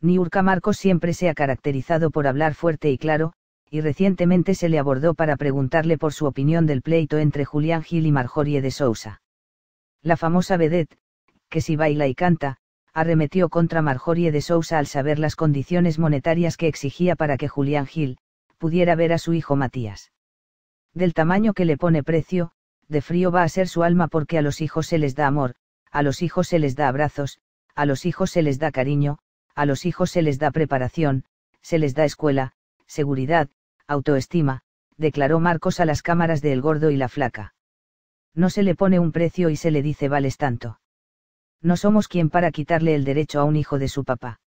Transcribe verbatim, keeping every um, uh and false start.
Niurka Marcos siempre se ha caracterizado por hablar fuerte y claro, y recientemente se le abordó para preguntarle por su opinión del pleito entre Julián Gil y Marjorie de Sousa. La famosa vedette, que si baila y canta, arremetió contra Marjorie de Sousa al saber las condiciones monetarias que exigía para que Julián Gil pudiera ver a su hijo Matías. Del tamaño que le pone precio, de frío va a ser su alma porque a los hijos se les da amor, a los hijos se les da abrazos, a los hijos se les da cariño, a los hijos se les da preparación, se les da escuela, seguridad, autoestima, declaró Marcos a las cámaras de El Gordo y la Flaca. No se le pone un precio y se le dice vales tanto. No somos quien para quitarle el derecho a un hijo de su papá.